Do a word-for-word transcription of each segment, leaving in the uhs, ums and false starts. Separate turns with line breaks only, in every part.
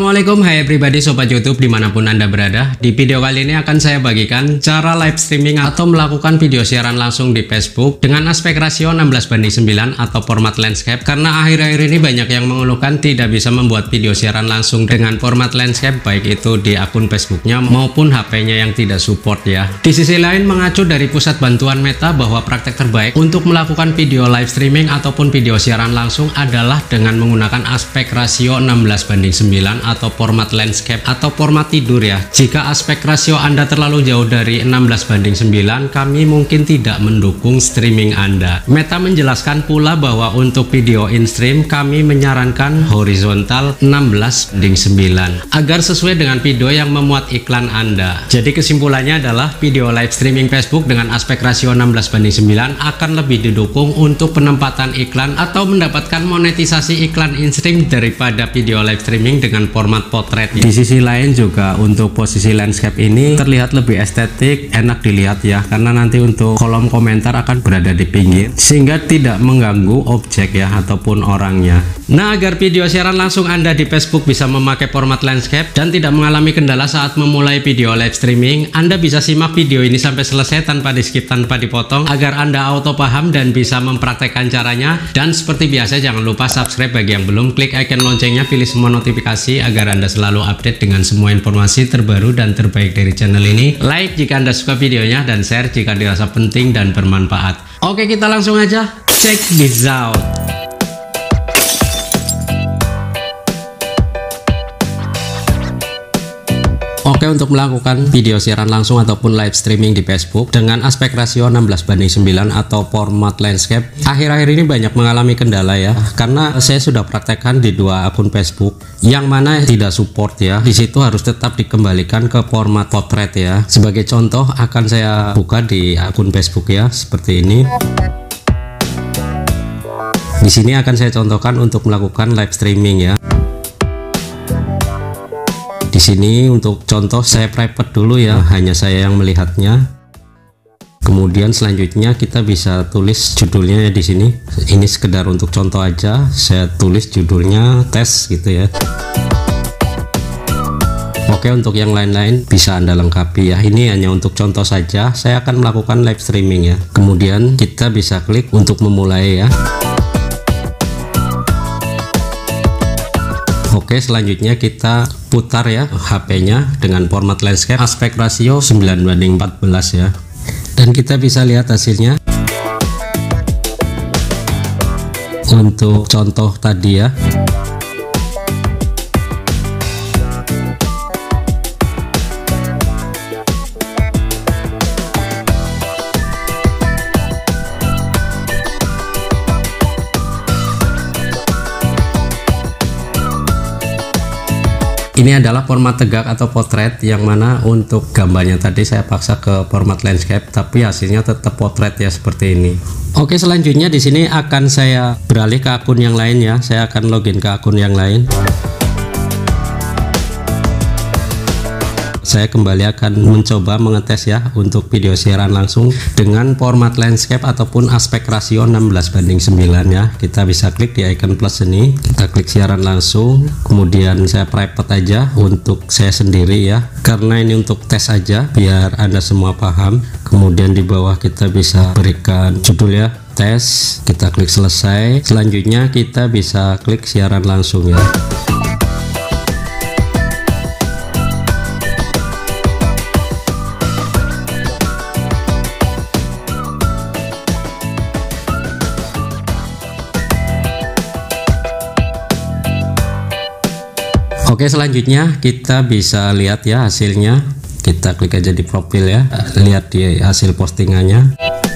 Assalamualaikum, hai everybody sobat YouTube dimanapun anda berada. Di video kali ini akan saya bagikan cara live streaming atau melakukan video siaran langsung di Facebook dengan aspek rasio enam belas banding sembilan atau format landscape. Karena akhir-akhir ini banyak yang mengeluhkan tidak bisa membuat video siaran langsung dengan format landscape, baik itu di akun Facebooknya maupun H P-nya yang tidak support ya. Di sisi lain, mengacu dari pusat bantuan Meta bahwa praktek terbaik untuk melakukan video live streaming ataupun video siaran langsung adalah dengan menggunakan aspek rasio enam belas banding sembilan atau format landscape atau format tidur ya. Jika aspek rasio Anda terlalu jauh dari enam belas banding sembilan, kami mungkin tidak mendukung streaming Anda. Meta menjelaskan pula bahwa untuk video in stream kami menyarankan horizontal enam belas banding sembilan agar sesuai dengan video yang memuat iklan Anda. Jadi kesimpulannya adalah video live streaming Facebook dengan aspek rasio enam belas banding sembilan akan lebih didukung untuk penempatan iklan atau mendapatkan monetisasi iklan in stream daripada video live streaming dengan format potret ya. Di sisi lain juga untuk posisi landscape ini terlihat lebih estetik, enak dilihat ya, karena nanti untuk kolom komentar akan berada di pinggir sehingga tidak mengganggu objek ya ataupun orangnya. Nah, agar video siaran langsung Anda di Facebook bisa memakai format landscape dan tidak mengalami kendala saat memulai video live streaming, Anda bisa simak video ini sampai selesai tanpa di skip, tanpa dipotong agar Anda auto paham dan bisa mempraktekkan caranya. Dan seperti biasa jangan lupa subscribe bagi yang belum, klik icon loncengnya, pilih semua notifikasi agar Anda selalu update dengan semua informasi terbaru dan terbaik dari channel ini. Like jika Anda suka videonya dan share jika dirasa penting dan bermanfaat. Oke, kita langsung aja check this out. Oke, untuk melakukan video siaran langsung ataupun live streaming di Facebook dengan aspek rasio enam belas banding sembilan atau format landscape, akhir-akhir ini banyak mengalami kendala ya, karena saya sudah praktekkan di dua akun Facebook yang mana tidak support ya. Di situ harus tetap dikembalikan ke format potret ya. Sebagai contoh akan saya buka di akun Facebook ya, seperti ini. Di sini akan saya contohkan untuk melakukan live streaming ya. Di sini untuk contoh saya private dulu ya, hanya saya yang melihatnya. Kemudian selanjutnya kita bisa tulis judulnya ya di sini. Ini sekedar untuk contoh aja, saya tulis judulnya tes gitu ya. Oke, untuk yang lain-lain bisa Anda lengkapi ya. Ini hanya untuk contoh saja. Saya akan melakukan live streaming ya. Kemudian kita bisa klik untuk memulai ya. Oke, selanjutnya kita putar ya H P-nya dengan format landscape aspek rasio sembilan banding empat belas ya. Dan kita bisa lihat hasilnya. Untuk contoh tadi ya. Ini adalah format tegak atau potret, yang mana untuk gambarnya tadi saya paksa ke format landscape, tapi hasilnya tetap potret ya seperti ini. Oke, selanjutnya di sini akan saya beralih ke akun yang lain ya. Saya akan login ke akun yang lain. Saya kembali akan mencoba mengetes ya untuk video siaran langsung dengan format landscape ataupun aspek rasio enam belas banding sembilan ya. Kita bisa klik di icon plus ini, kita klik siaran langsung, kemudian saya private aja untuk saya sendiri ya, karena ini untuk tes aja biar Anda semua paham. Kemudian di bawah kita bisa berikan judul ya, tes, kita klik selesai. Selanjutnya kita bisa klik siaran langsung ya. Oke, selanjutnya kita bisa lihat ya hasilnya. Kita klik aja di profil ya, lihat di hasil postingannya.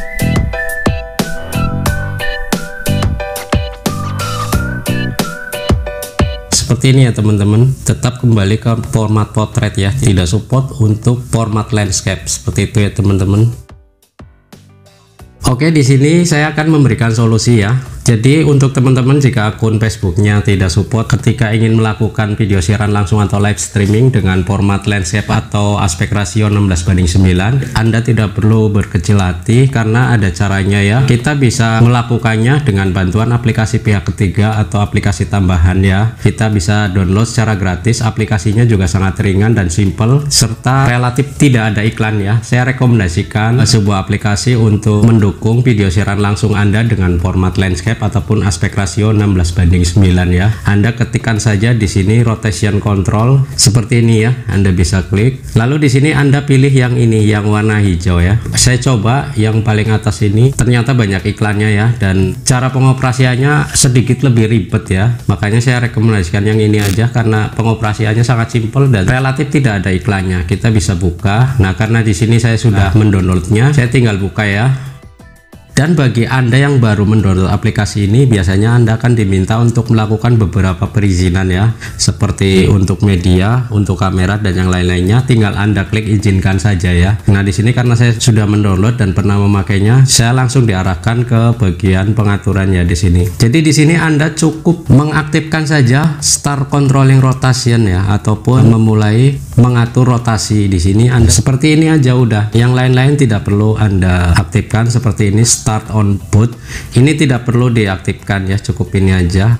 Seperti ini ya teman-teman. Tetap kembali ke format potret ya, tidak support untuk format landscape. Seperti itu ya teman-teman. Oke, di sini saya akan memberikan solusi ya. Jadi untuk teman-teman jika akun Facebooknya tidak support ketika ingin melakukan video siaran langsung atau live streaming dengan format landscape atau aspek rasio enam belas banding sembilan, Anda tidak perlu berkecil hati karena ada caranya ya. Kita bisa melakukannya dengan bantuan aplikasi pihak ketiga atau aplikasi tambahan ya. Kita bisa download secara gratis, aplikasinya juga sangat ringan dan simple serta relatif tidak ada iklan ya. Saya rekomendasikan sebuah aplikasi untuk mendukung video siaran langsung Anda dengan format landscape ataupun aspek rasio enam belas banding sembilan ya. Anda ketikkan saja di sini rotation control seperti ini ya. Anda bisa klik. Lalu di sini Anda pilih yang ini yang warna hijau ya. Saya coba yang paling atas ini, ternyata banyak iklannya ya, dan cara pengoperasiannya sedikit lebih ribet ya. Makanya saya rekomendasikan yang ini aja karena pengoperasiannya sangat simpel dan relatif tidak ada iklannya. Kita bisa buka. Nah, karena di sini saya sudah mendownloadnya, saya tinggal buka ya. Dan bagi Anda yang baru mendownload aplikasi ini, biasanya Anda akan diminta untuk melakukan beberapa perizinan ya, seperti untuk media, untuk kamera dan yang lain-lainnya. Tinggal Anda klik izinkan saja ya. Nah, di sini karena saya sudah mendownload dan pernah memakainya, saya langsung diarahkan ke bagian pengaturan ya di sini. Jadi di sini Anda cukup mengaktifkan saja start controlling rotation ya, ataupun memulai mengatur rotasi. Di sini Anda seperti ini aja udah. Yang lain-lain tidak perlu Anda aktifkan seperti ini. Start on boot ini tidak perlu diaktifkan ya, cukup ini aja.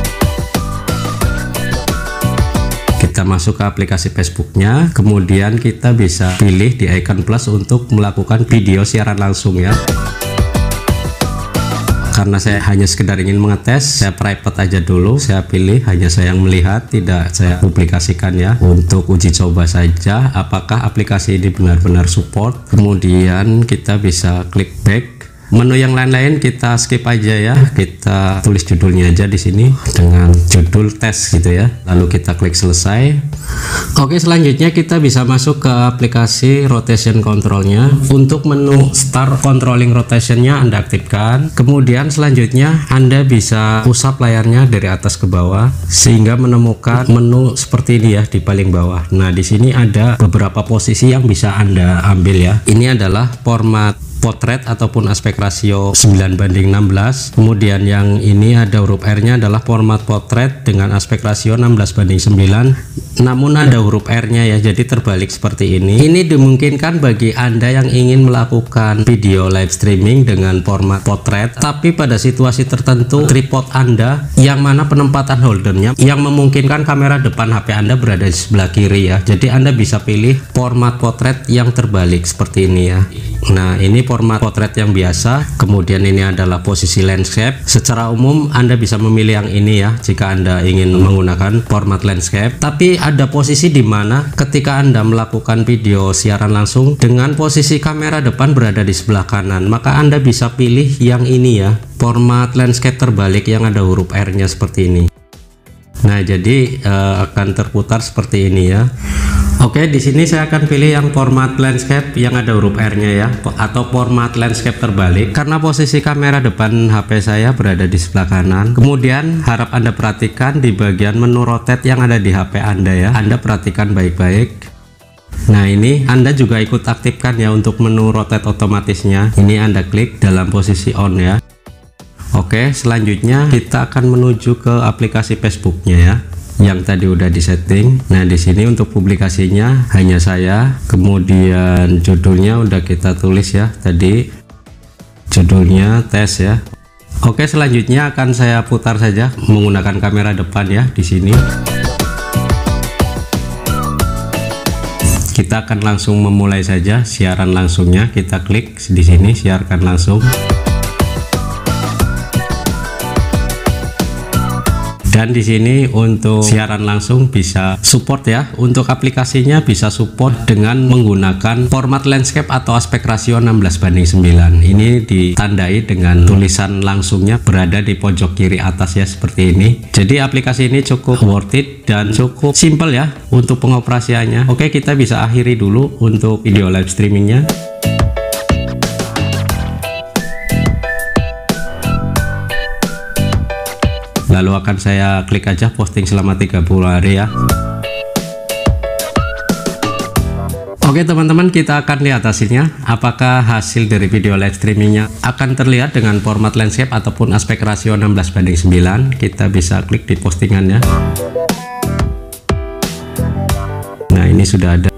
Kita masuk ke aplikasi Facebooknya, kemudian kita bisa pilih di icon plus untuk melakukan video siaran langsung ya. Karena saya hanya sekedar ingin mengetes, saya private aja dulu. Saya pilih hanya saya yang melihat, tidak saya publikasikan ya, untuk uji coba saja apakah aplikasi ini benar-benar support. Kemudian kita bisa klik back. Menu yang lain-lain kita skip aja ya. Kita tulis judulnya aja di sini dengan judul tes gitu ya. Lalu kita klik selesai. Oke, selanjutnya kita bisa masuk ke aplikasi rotation controlnya. Untuk menu start controlling rotationnya Anda aktifkan. Kemudian selanjutnya Anda bisa usap layarnya dari atas ke bawah sehingga menemukan menu seperti ini ya di paling bawah. Nah, di sini ada beberapa posisi yang bisa Anda ambil ya. Ini adalah format potret ataupun aspek rasio sembilan banding enam belas. Kemudian yang ini ada huruf R nya adalah format potret dengan aspek rasio enam belas banding sembilan, namun ada huruf R nya ya, jadi terbalik seperti ini. Ini dimungkinkan bagi Anda yang ingin melakukan video live streaming dengan format potret, tapi pada situasi tertentu tripod Anda yang mana penempatan holdernya yang memungkinkan kamera depan H P Anda berada di sebelah kiri ya. Jadi Anda bisa pilih format potret yang terbalik seperti ini ya. Nah, ini format potret yang biasa. Kemudian ini adalah posisi landscape. Secara umum Anda bisa memilih yang ini ya jika Anda ingin menggunakan format landscape. Tapi ada posisi di mana ketika Anda melakukan video siaran langsung dengan posisi kamera depan berada di sebelah kanan, maka Anda bisa pilih yang ini ya, format landscape terbalik yang ada huruf R nya seperti ini. Nah, jadi uh, akan terputar seperti ini ya. Oke, di sini saya akan pilih yang format landscape yang ada huruf R nya ya, atau format landscape terbalik karena posisi kamera depan H P saya berada di sebelah kanan. Kemudian harap Anda perhatikan di bagian menu rotate yang ada di H P Anda ya. Anda perhatikan baik-baik. Nah, ini Anda juga ikut aktifkan ya untuk menu rotate otomatisnya. Ini Anda klik dalam posisi on ya. Oke, selanjutnya kita akan menuju ke aplikasi Facebooknya ya, yang tadi udah disetting. Nah, di sini untuk publikasinya hanya saya, kemudian judulnya udah kita tulis ya tadi, judulnya tes ya. Oke, selanjutnya akan saya putar saja menggunakan kamera depan ya di sini. Kita akan langsung memulai saja siaran langsungnya. Kita klik di sini siarkan langsung. Dan di sini untuk siaran langsung bisa support ya. Untuk aplikasinya bisa support dengan menggunakan format landscape atau aspek rasio enam belas banding sembilan. Ini ditandai dengan tulisan langsungnya berada di pojok kiri atas ya, seperti ini. Jadi aplikasi ini cukup worth it dan cukup simple ya untuk pengoperasiannya. Oke, kita bisa akhiri dulu untuk video live streamingnya. Lalu akan saya klik aja posting selama tiga puluh hari ya. Oke, Oke teman-teman, kita akan lihat hasilnya. Apakah hasil dari video live streamingnya akan terlihat dengan format landscape ataupun aspek rasio enam belas banding sembilan. Kita bisa klik di postingannya. Nah, ini sudah ada.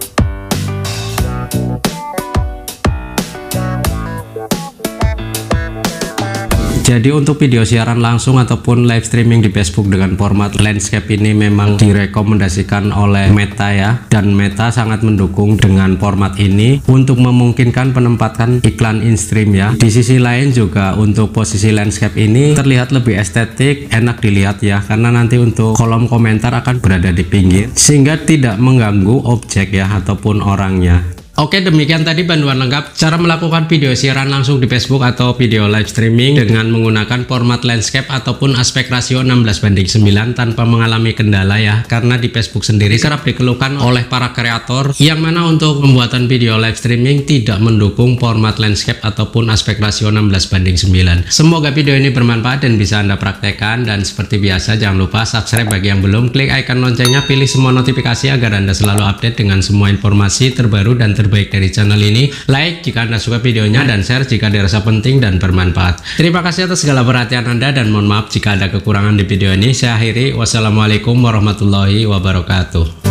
Jadi untuk video siaran langsung ataupun live streaming di Facebook dengan format landscape ini memang direkomendasikan oleh Meta ya, dan Meta sangat mendukung dengan format ini untuk memungkinkan penempatan iklan in-stream ya. Di sisi lain juga untuk posisi landscape ini terlihat lebih estetik, enak dilihat ya, karena nanti untuk kolom komentar akan berada di pinggir sehingga tidak mengganggu objek ya ataupun orangnya. Oke, demikian tadi panduan lengkap cara melakukan video siaran langsung di Facebook atau video live streaming dengan menggunakan format landscape ataupun aspek rasio enam belas banding sembilan tanpa mengalami kendala ya, karena di Facebook sendiri kerap dikeluhkan oleh para kreator yang mana untuk pembuatan video live streaming tidak mendukung format landscape ataupun aspek rasio enam belas banding sembilan. Semoga video ini bermanfaat dan bisa Anda praktekkan, dan seperti biasa jangan lupa subscribe bagi yang belum, klik icon loncengnya, pilih semua notifikasi agar Anda selalu update dengan semua informasi terbaru dan terbaru baik dari channel ini. Like jika Anda suka videonya dan share jika dirasa penting dan bermanfaat. Terima kasih atas segala perhatian Anda dan mohon maaf jika ada kekurangan di video ini. Saya akhiri. Wassalamualaikum warahmatullahi wabarakatuh.